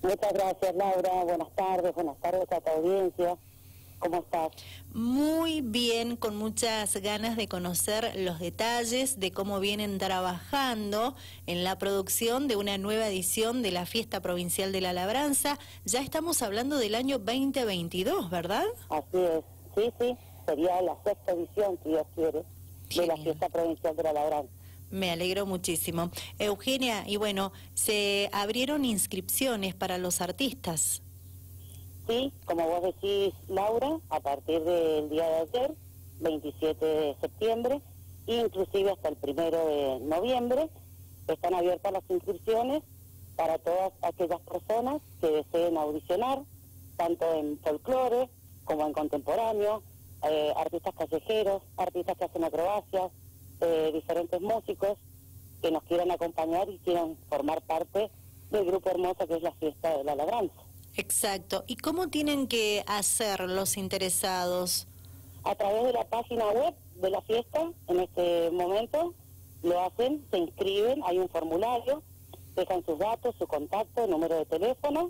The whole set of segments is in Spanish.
Muchas gracias, Laura. Buenas tardes a tu audiencia. ¿Cómo estás? Muy bien, con muchas ganas de conocer los detalles de cómo vienen trabajando en la producción de una nueva edición de la Fiesta Provincial de la Labranza. Ya estamos hablando del año 2022, ¿verdad? Así es. Sí. Sería la sexta edición, si Dios quiere, de la Fiesta Provincial de la Labranza. Me alegro muchísimo. Eugenia, y bueno, se abrieron inscripciones para los artistas. Sí, como vos decís, Laura, a partir del día de ayer, 27 de septiembre, inclusive hasta el 1 de noviembre, están abiertas las inscripciones para todas aquellas personas que deseen audicionar, tanto en folclore como en contemporáneo, artistas callejeros, artistas que hacen acrobacias, diferentes músicos que nos quieran acompañar y quieran formar parte del grupo hermoso que es la Fiesta de la Labranza. Exacto. ¿Y cómo tienen que hacer los interesados? A través de la página web de la fiesta, en este momento, lo hacen, se inscriben, hay un formulario, dejan sus datos, su contacto, número de teléfono,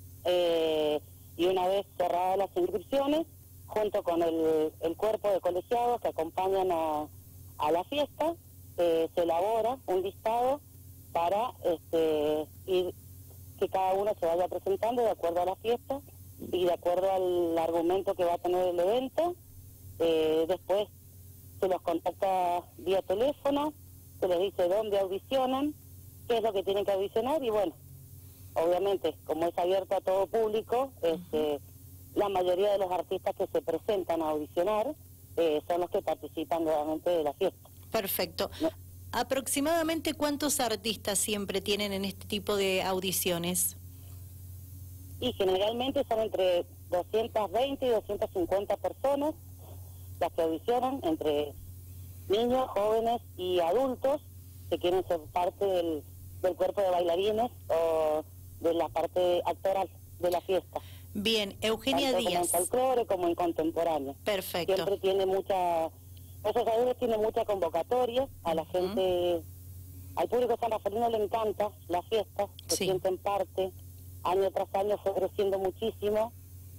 y una vez cerradas las inscripciones, junto con el cuerpo de colegiados que acompañan a la fiesta, se elabora un listado para ir, que cada uno se vaya presentando de acuerdo a la fiesta y de acuerdo al argumento que va a tener el evento. Después se los contacta vía teléfono, se les dice dónde audicionan, qué es lo que tienen que audicionar y bueno, obviamente como es abierto a todo público, la mayoría de los artistas que se presentan a audicionar son los que participan nuevamente de la fiesta. Perfecto. ¿No? ¿Aproximadamente cuántos artistas siempre tienen en este tipo de audiciones? Y generalmente son entre 220 y 250 personas las que audicionan, entre niños, jóvenes y adultos que quieren ser parte del cuerpo de bailarines o de la parte actoral de la fiesta. Bien, Eugenia Tanto Díaz. como en folclore como en contemporáneo. Perfecto. Siempre tiene esos años tiene mucha convocatoria a la gente, al público sanrafaelino le encanta la fiesta, se sienten parte, año tras año fue creciendo muchísimo,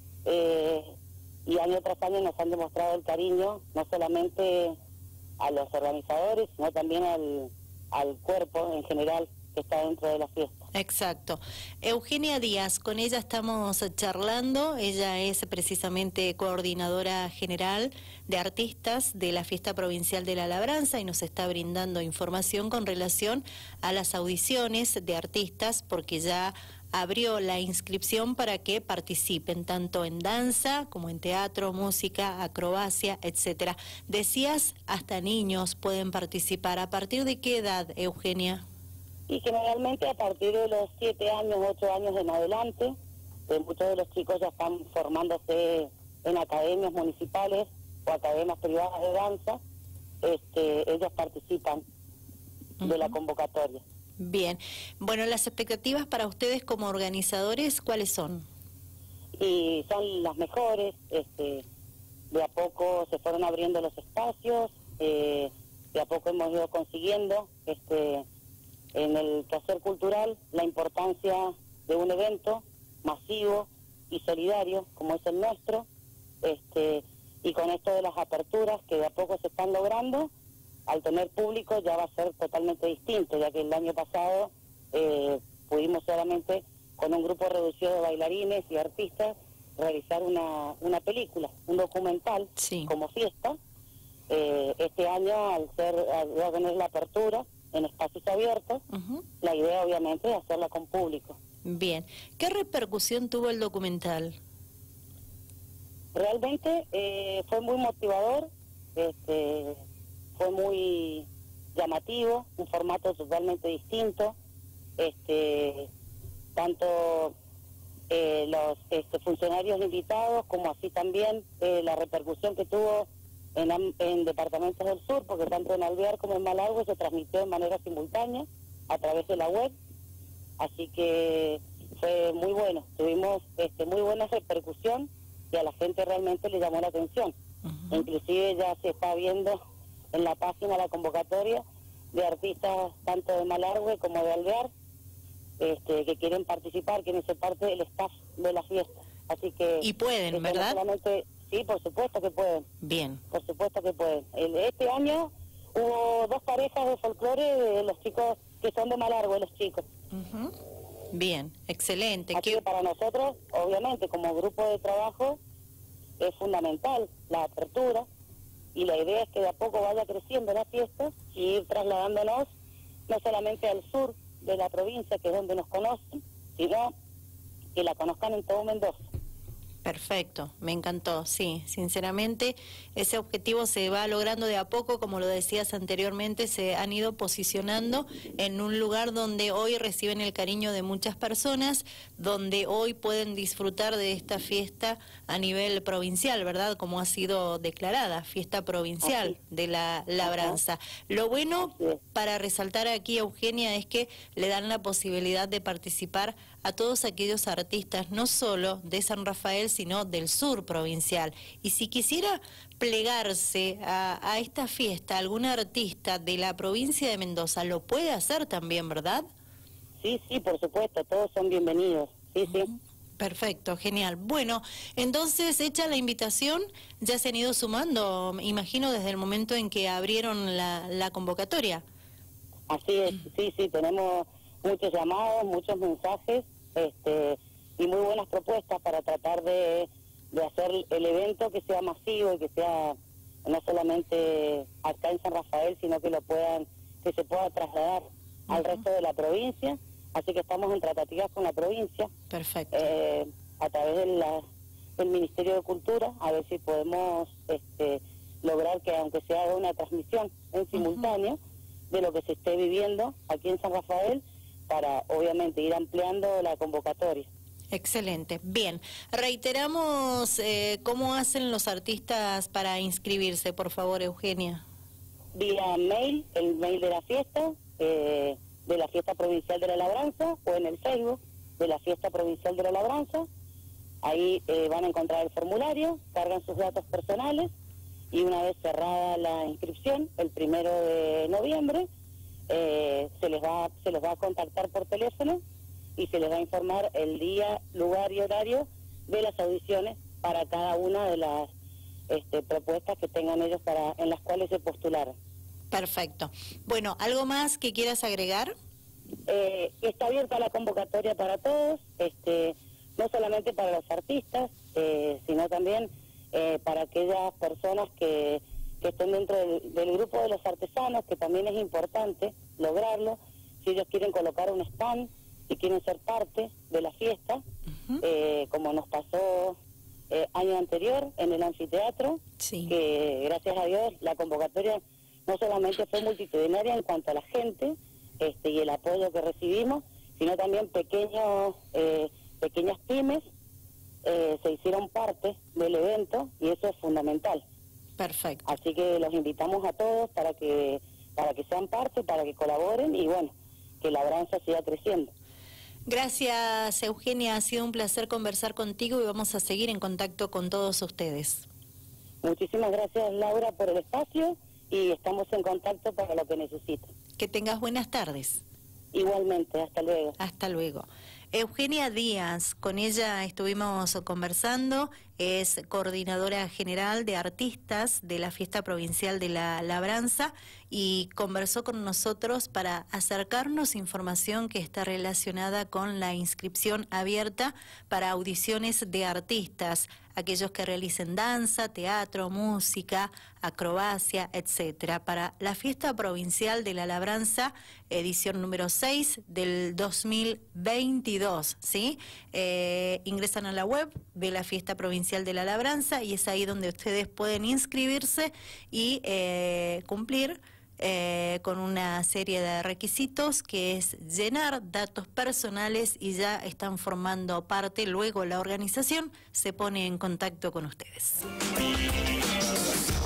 y año tras año nos han demostrado el cariño, no solamente a los organizadores, sino también al cuerpo en general que está dentro de la fiesta. Exacto. Eugenia Díaz, con ella estamos charlando, ella es precisamente coordinadora general de artistas de la Fiesta Provincial de la Labranza y nos está brindando información con relación a las audiciones de artistas porque ya abrió la inscripción para que participen tanto en danza como en teatro, música, acrobacia, etcétera. Decías, hasta niños pueden participar. ¿A partir de qué edad, Eugenia? Y generalmente a partir de los 7 años, 8 años en adelante, muchos de los chicos ya están formándose en academias municipales o academias privadas de danza, ellos participan de la convocatoria. Bien, bueno, las expectativas para ustedes como organizadores, ¿cuáles son? Y son las mejores, de a poco se fueron abriendo los espacios, de a poco hemos ido consiguiendo, en el quehacer cultural, la importancia de un evento masivo y solidario como es el nuestro, y con esto de las aperturas que de a poco se están logrando, al tener público ya va a ser totalmente distinto, ya que el año pasado pudimos solamente con un grupo reducido de bailarines y artistas realizar una película, un documental como fiesta. Este año al tener la apertura en espacios abiertos, la idea obviamente es hacerla con público. Bien, ¿qué repercusión tuvo el documental? Realmente fue muy motivador, fue muy llamativo, un formato totalmente distinto, tanto los funcionarios invitados como así también la repercusión que tuvo en departamentos del sur, porque tanto en Alvear como en Malargüe se transmitió de manera simultánea a través de la web, así que fue muy bueno, tuvimos muy buena repercusión y a la gente realmente le llamó la atención. Inclusive ya se está viendo en la página la convocatoria de artistas tanto de Malargüe como de Alvear, que quieren participar, quieren ser parte del staff de la fiesta. Así que... Y pueden, ¿verdad? Solamente, sí, por supuesto que pueden. Bien. Por supuesto que pueden. Este año hubo 2 parejas de folclore de los chicos que son de Malargüe, los chicos. Bien, excelente. Así que para nosotros, obviamente, como grupo de trabajo, es fundamental la apertura, y la idea es que de a poco vaya creciendo la fiesta y ir trasladándonos no solamente al sur de la provincia, que es donde nos conocen, sino que la conozcan en todo Mendoza. Perfecto, me encantó, sí, sinceramente ese objetivo se va logrando de a poco, como lo decías anteriormente, se han ido posicionando en un lugar donde hoy reciben el cariño de muchas personas, donde hoy pueden disfrutar de esta fiesta a nivel provincial, ¿verdad? Como ha sido declarada, fiesta provincial de la labranza. Lo bueno para resaltar aquí, Eugenia, es que le dan la posibilidad de participar a todos aquellos artistas, no solo de San Rafael, sino del sur provincial. Y si quisiera plegarse a esta fiesta algún artista de la provincia de Mendoza, lo puede hacer también, ¿verdad? Sí, sí, por supuesto, todos son bienvenidos. Sí, sí. Perfecto, genial. Bueno, entonces, hecha la invitación, ya se han ido sumando, imagino, desde el momento en que abrieron la convocatoria. Así es, sí, sí, tenemos muchos llamados, muchos mensajes, y muy buenas propuestas para tratar de hacer el evento que sea masivo y que sea no solamente acá en San Rafael, sino que que se pueda trasladar al resto de la provincia. Así que estamos en tratativas con la provincia. Perfecto. A través del Ministerio de Cultura, a ver si podemos lograr que, aunque se haga una transmisión en simultáneo de lo que se esté viviendo aquí en San Rafael, para obviamente ir ampliando la convocatoria. Excelente. Bien, reiteramos cómo hacen los artistas para inscribirse, por favor, Eugenia. Vía mail, el mail de la fiesta provincial de la labranza, o en el Facebook de la fiesta provincial de la labranza. Ahí van a encontrar el formulario, cargan sus datos personales, y una vez cerrada la inscripción, el 1 de noviembre, se les va a contactar por teléfono y se les va a informar el día, lugar y horario de las audiciones para cada una de las propuestas que tengan ellos en las cuales se postularon. Perfecto. Bueno, ¿algo más que quieras agregar? Está abierta la convocatoria para todos, no solamente para los artistas, sino también para aquellas personas que estén dentro del grupo de los artesanos, que también es importante lograrlo. Si ellos quieren colocar un stand y quieren ser parte de la fiesta, como nos pasó año anterior en el anfiteatro, que gracias a Dios la convocatoria no solamente fue multitudinaria en cuanto a la gente y el apoyo que recibimos, sino también pequeñas pymes se hicieron parte del evento, y eso es fundamental. Perfecto. Así que los invitamos a todos para que sean parte, para que colaboren, y bueno, que la labranza siga creciendo. Gracias, Eugenia, ha sido un placer conversar contigo y vamos a seguir en contacto con todos ustedes. Muchísimas gracias, Laura, por el espacio, y estamos en contacto para lo que necesiten. Que tengas buenas tardes. Igualmente, hasta luego. Hasta luego. Eugenia Díaz, con ella estuvimos conversando, es coordinadora general de artistas de la Fiesta Provincial de la Labranza, y conversó con nosotros para acercarnos información que está relacionada con la inscripción abierta para audiciones de artistas, aquellos que realicen danza, teatro, música, acrobacia, etcétera, para la Fiesta Provincial de la Labranza, edición número 6 del 2022, ¿sí? Ingresan a la web de la Fiesta Provincial de la Labranza y es ahí donde ustedes pueden inscribirse y cumplir con una serie de requisitos, que es llenar datos personales, y ya están formando parte. Luego la organización se pone en contacto con ustedes.